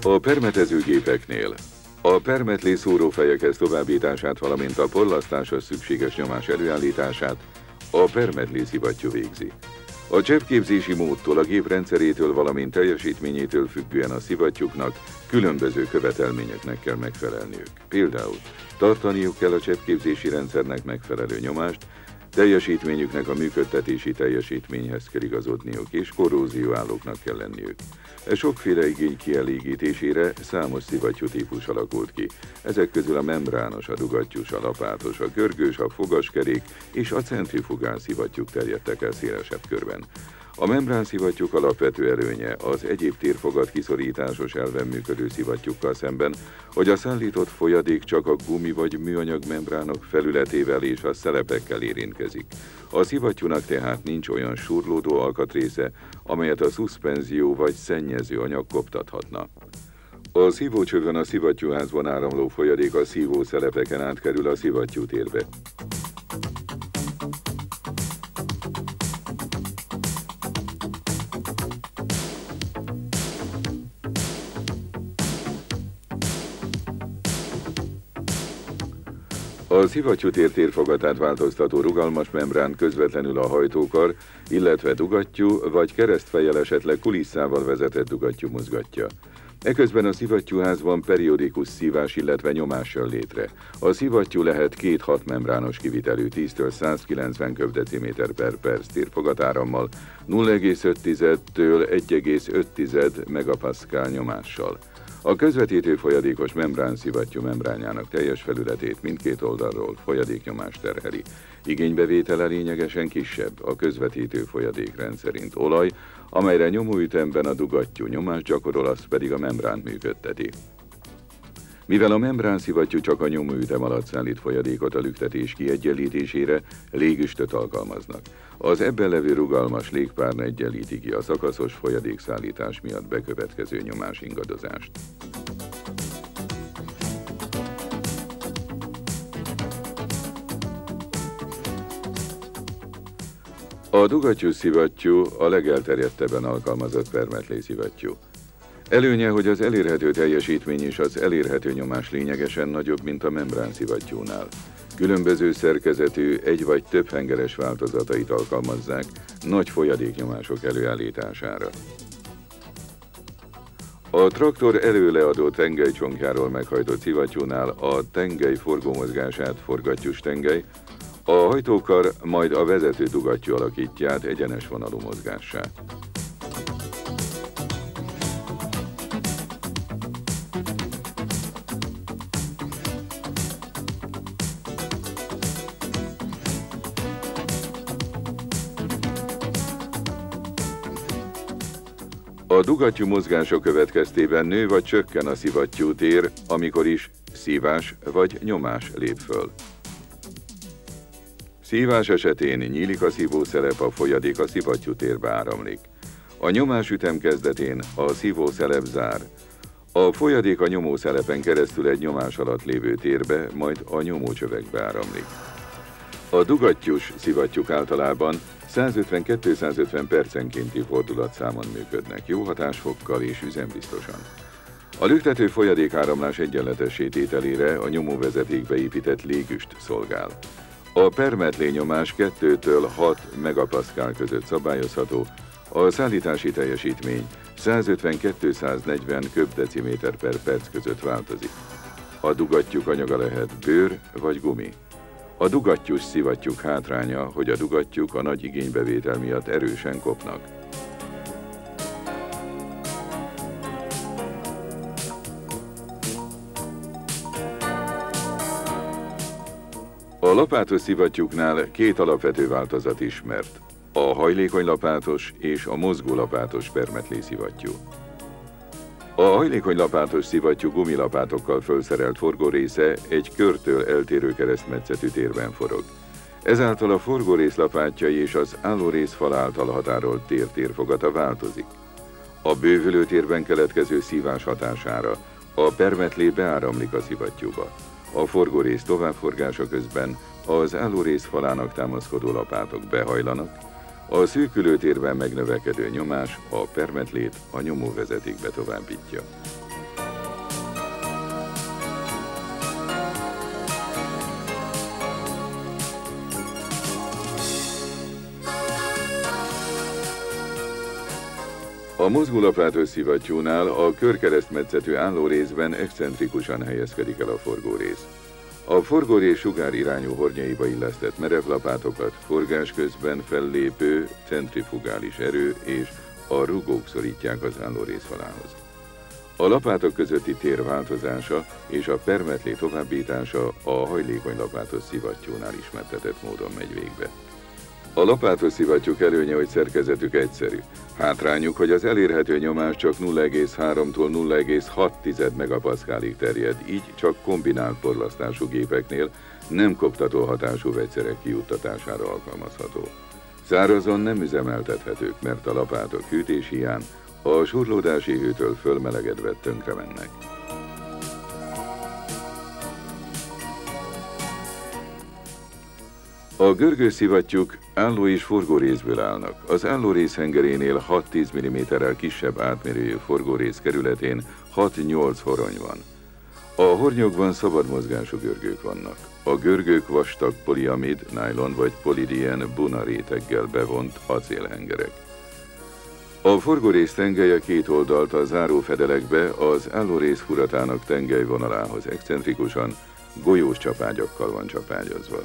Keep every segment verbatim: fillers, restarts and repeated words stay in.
A permetezőgépeknél a permetlé szórófejekhez továbbítását, valamint a porlasztáshoz szükséges nyomás előállítását a permetlé szivattyú végzi. A cseppképzési módtól, a gép rendszerétől, valamint teljesítményétől függően a szivattyúknak különböző követelményeknek kell megfelelniük. Például tartaniuk kell a cseppképzési rendszernek megfelelő nyomást, teljesítményüknek a működtetési teljesítményhez kell igazodniuk, és korrózióállóknak kell lenniük. E sokféle igény kielégítésére számos szivattyú típus alakult ki. Ezek közül a membrános, a dugattyús, a lapátos, a görgős, a fogaskerék és a centrifugál szivattyúk terjedtek el szélesebb körben. A membrán-szivattyúk alapvető előnye az egyéb térfogat kiszorításos elven működő szivattyúkkal szemben, hogy a szállított folyadék csak a gumi vagy műanyag membránok felületével és a szelepekkel érintkezik. A szivattyúnak tehát nincs olyan surlódó alkatrésze, amelyet a szuszpenzió vagy szennyező anyag koptathatna. A szívócsövön a szivattyúházban áramló folyadék a szívószelepeken átkerül a szivattyútérbe. A szivattyútér térfogatát változtató rugalmas membrán közvetlenül a hajtókar, illetve dugattyú vagy keresztfejjel, esetleg kulisszával vezetett dugattyú mozgatja. Eközben a szivattyúházban periódikus szívás, illetve nyomás jön létre. A szivattyú lehet két hat membrános kivitelű tíztől százkilencven köbdeciméter per perc térfogatárammal, nulla egész öt-től egy egész öt megapaszkál nyomással. A közvetítő folyadékos membrán szivattyú membránjának teljes felületét mindkét oldalról folyadéknyomás terheli. Igénybevétele lényegesen kisebb, a közvetítő folyadék rendszerint olaj, amelyre nyomóütemben a dugattyú nyomást gyakorol, az pedig a membránt működteti. Mivel a membrán szivattyú csak a nyomóütem alatt szállít folyadékot a lüktetés kiegyenlítésére, légüstöt alkalmaznak. Az ebben levő rugalmas légpárna egyenlíti ki a szakaszos folyadékszállítás miatt bekövetkező nyomás ingadozást. A dugattyús szivattyú a legelterjedtebben alkalmazott permetlé szivattyú. Előnye, hogy az elérhető teljesítmény és az elérhető nyomás lényegesen nagyobb, mint a membrán szivattyúnál. Különböző szerkezetű, egy vagy több hengeres változatait alkalmazzák nagy folyadéknyomások előállítására. A traktor előleadó tengelycsonkjáról meghajtott szivattyúnál a tengely forgómozgását forgattyús tengely, a hajtókar majd a vezető dugattyú alakítját egyenes vonalú mozgássá. A dugattyú mozgása következtében nő vagy csökken a szivattyútér, amikor is szívás vagy nyomás lép föl. Szívás esetén nyílik a szívószelep, a folyadék a szivattyútérbe áramlik. A nyomás ütem kezdetén a szívószelep zár. A folyadék a nyomószelepen keresztül egy nyomás alatt lévő térbe, majd a nyomócsövekbe áramlik. A dugattyús szivattyúk általában százötven-kétszázötven percenkénti fordulatszámon működnek, jó hatásfokkal és üzembiztosan. A lüktető folyadék áramlás egyenletessé tételére a nyomóvezetékbe épített légüst szolgál. A permetlé nyomás kettőtől hat megapaszkál között szabályozható, a szállítási teljesítmény százötven-kétszáznegyven köbdeciméter per perc között változik. A dugattyúk anyaga lehet bőr vagy gumi. A dugattyús szivattyúk hátránya, hogy a dugattyúk a nagy igénybevétel miatt erősen kopnak. A lapátos szivattyúknál két alapvető változat ismert, a hajlékony lapátos és a mozgó lapátos permetlé szivattyú. A hajlékony lapátos szivattyú gumilapátokkal fölszerelt forgórésze egy körtől eltérő keresztmetszetű térben forog. Ezáltal a forgórész lapátjai és az állórész fal által határolt tér térfogata változik. A bővülő térben keletkező szívás hatására a permetlé beáramlik a szivattyúba. A forgórész továbbforgása közben az állórész falának támaszkodó lapátok behajlanak, a szűkülő térben megnövekedő nyomás a permetlét a nyomóvezetékbe továbbítja. A mozgólapátos szivattyúnál a körkeresztmetszetű állórészben excentrikusan helyezkedik el a forgórész. A forgórész sugárirányú hornyaiba illesztett merevlapátokat forgás közben fellépő centrifugális erő és a rugók szorítják az állórészfalához. A lapátok közötti tér változása és a permetlé továbbítása a hajlékony lapátos szivattyúnál ismertetett módon megy végbe. A lapátos szivattyúk előnye, hogy szerkezetük egyszerű. Hátrányuk, hogy az elérhető nyomás csak nulla egész háromtól nulla egész hat megapaszkálig terjed, így csak kombinált porlasztású gépeknél, nem koptató hatású vegyszerek kijuttatására alkalmazható. Szárazon nem üzemeltethetők, mert a lapátok hűtés hiány a surlódási hőtől fölmelegedve tönkre mennek. A görgő szivattyúk álló és forgórészből állnak. Az állórész hengerénél hat-tíz milliméterrel kisebb átmérőjű forgórész kerületén hat-nyolc horony van. A hornyokban szabad mozgású görgők vannak. A görgők vastag poliamid, nylon vagy polidien buna réteggel bevont acélhengerek. A forgórész tengelye két oldalt a zárófedelekbe az állórész furatának tengelyvonalához excentrikusan, golyós csapágyakkal van csapágyazva.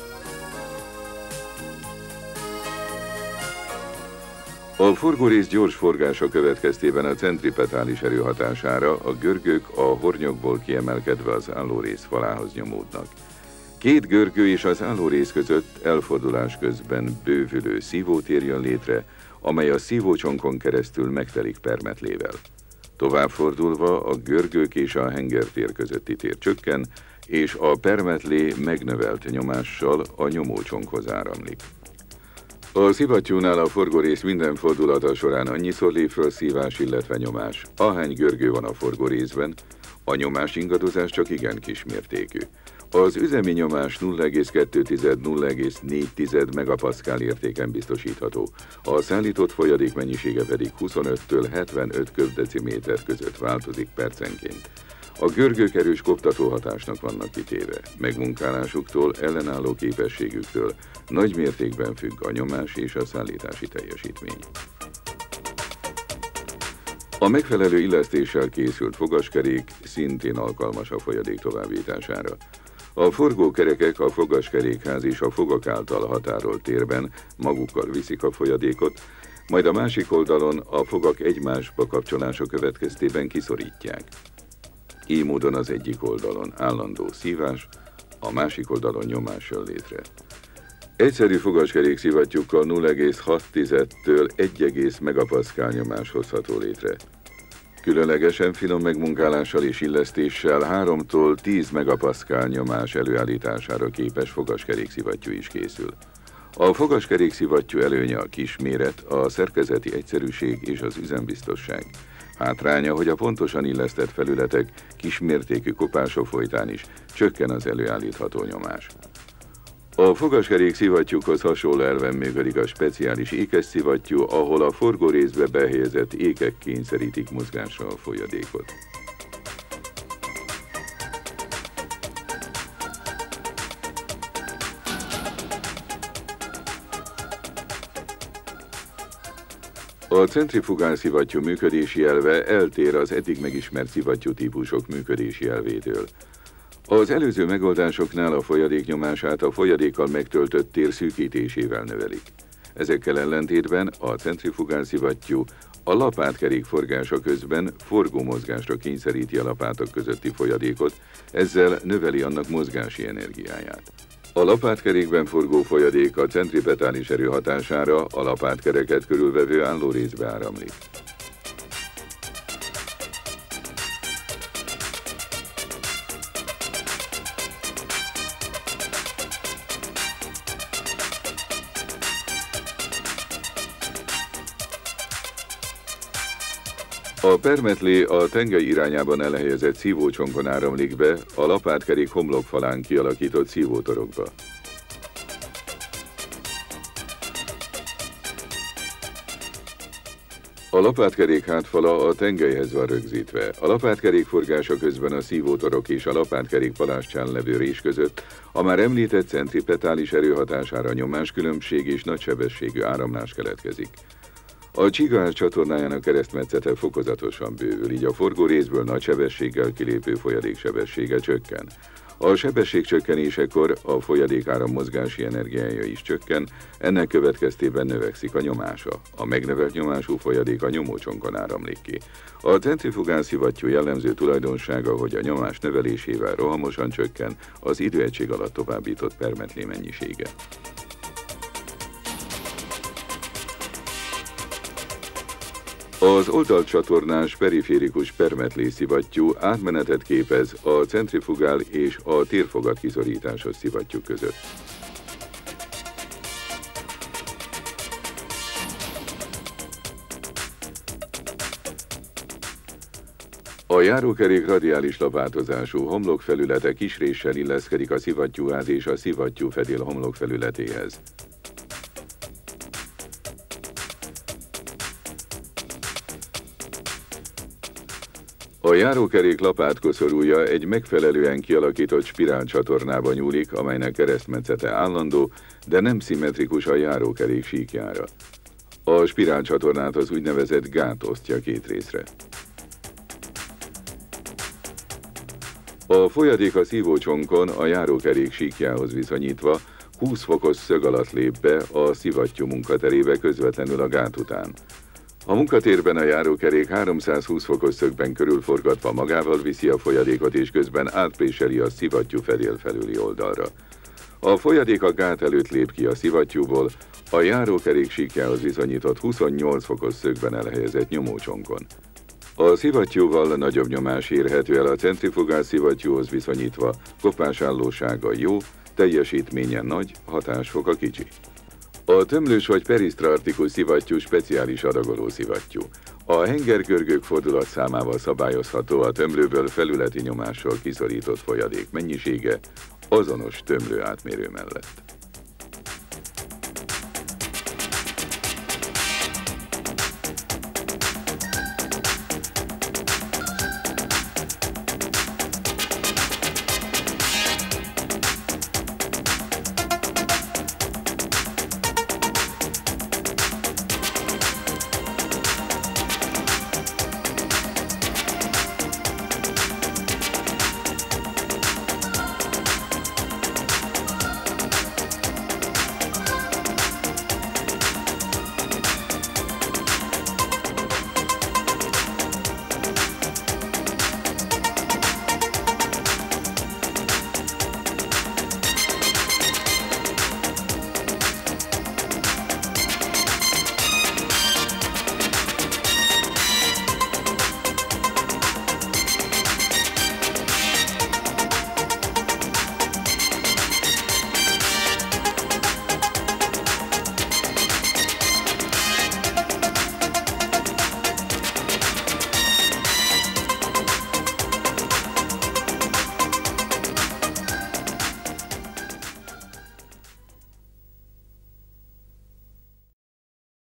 A forgórész gyors forgása következtében a centripetális erő hatására a görgők a hornyokból kiemelkedve az állórész falához nyomódnak. Két görgő és az állórész között elfordulás közben bővülő szívótér jön létre, amely a szívócsonkon keresztül megtelik permetlével. Továbbfordulva a görgők és a hengertér közötti tér csökken, és a permetlé megnövelt nyomással a nyomócsonkhoz áramlik. A szivattyúnál a forgórész minden fordulata során annyiszor lép föl szívás, illetve nyomás, ahány görgő van a forgórészben, a nyomás ingadozás csak igen kismértékű. Az üzemi nyomás nulla egész kettő - nulla egész négy megapaszkál értéken biztosítható, a szállított folyadék mennyisége pedig huszonöttől hetvenöt köbdeciméter között változik percenként. A görgők erős koptató hatásnak vannak kitéve, megmunkálásuktól, ellenálló képességüktől nagy mértékben függ a nyomás és a szállítási teljesítmény. A megfelelő illesztéssel készült fogaskerék szintén alkalmas a folyadék továbbítására. A forgókerekek a fogaskerékház és a fogak által határolt térben magukkal viszik a folyadékot, majd a másik oldalon a fogak egymásba kapcsolása következtében kiszorítják. Így módon az egyik oldalon állandó szívás, a másik oldalon nyomás jön létre. Egyszerű fogaskerék szivattyúkkal nulla egész hat-től egy megapaszkál nyomás hozható létre. Különlegesen finom megmunkálással és illesztéssel háromtól tíz megapaszkál nyomás előállítására képes fogaskerék szivattyú is készül. A fogaskerék szivattyú előnye a kisméret, a szerkezeti egyszerűség és az üzembiztosság. Hátránya, hogy a pontosan illesztett felületek kismértékű kopások folytán is csökken az előállítható nyomás. A fogaskerék szivattyúkhoz hasonló elven működik a speciális ékes szivattyú, ahol a forgórészbe behelyezett ékek kényszerítik mozgásra a folyadékot. A centrifugál szivattyú működési elve eltér az eddig megismert szivattyú típusok működési elvétől. Az előző megoldásoknál a folyadék nyomását a folyadékkal megtöltött tér szűkítésével növelik. Ezekkel ellentétben a centrifugál szivattyú a lapátkerék forgása közben forgómozgásra kényszeríti a lapátok közötti folyadékot, ezzel növeli annak mozgási energiáját. A lapátkerékben forgó folyadék a centripetális erő hatására a lapátkereket körülvevő állórészbe áramlik. A permetlé a tengely irányában elhelyezett szívócsonkon áramlik be a lapátkerék homlokfalán kialakított szívótorokba. A lapátkerék hátfala a tengelyhez van rögzítve. A lapátkerék forgása közben a szívótorok és a lapátkerék palástján levő rés között a már említett centripetális erő hatására nyomáskülönbség és nagysebességű áramlás keletkezik. A Csigás csatornájának keresztmetszete fokozatosan bővül, így a forgó részből nagy sebességgel kilépő folyadék sebessége csökken. A sebesség csökkenésekor a folyadék áram mozgási energiája is csökken, ennek következtében növekszik a nyomása. A megnövelt nyomású folyadék a nyomócsonkon áramlik ki. A centrifugál szivattyú jellemző tulajdonsága, hogy a nyomás növelésével rohamosan csökken az időegység alatt továbbított permetlé mennyisége. Az oldalcsatornás periférikus permetlé szivattyú átmenetet képez a centrifugál és a térfogat kiszorításos szivattyú között. A járókerék radiális lapátozású homlokfelülete kisréssel illeszkedik a szivattyúház és a szivattyú fedél homlokfelületéhez. A járókerék lapátkoszorúja egy megfelelően kialakított spirálcsatornába nyúlik, amelynek keresztmetszete állandó, de nem szimmetrikus a járókerék síkjára. A spirálcsatornát az úgynevezett gát osztja két részre. A folyadék a szívócsonkon a járókerék síkjához viszonyítva húsz fokos szög alatt lép be a szivattyú munkaterébe közvetlenül a gát után. A munkatérben a járókerék háromszázhúsz fokos szögben körülforgatva magával viszi a folyadékot, és közben átpréseli a szivattyú fedél felüli oldalra. A folyadék a gát előtt lép ki a szivattyúból, a járókerék síkjához viszonyított huszonnyolc fokos szögben elhelyezett nyomócsonkon. A szivattyúval nagyobb nyomás érhető el a centrifugál szivattyúhoz viszonyítva, kopásállósága jó, teljesítménye nagy, hatásfoka kicsi. A tömlős vagy perisztrartikus szivattyú speciális adagoló szivattyú. A hengergörgők fordulatszámával szabályozható a tömlőből felületi nyomással kiszorított folyadék mennyisége azonos tömlő átmérő mellett.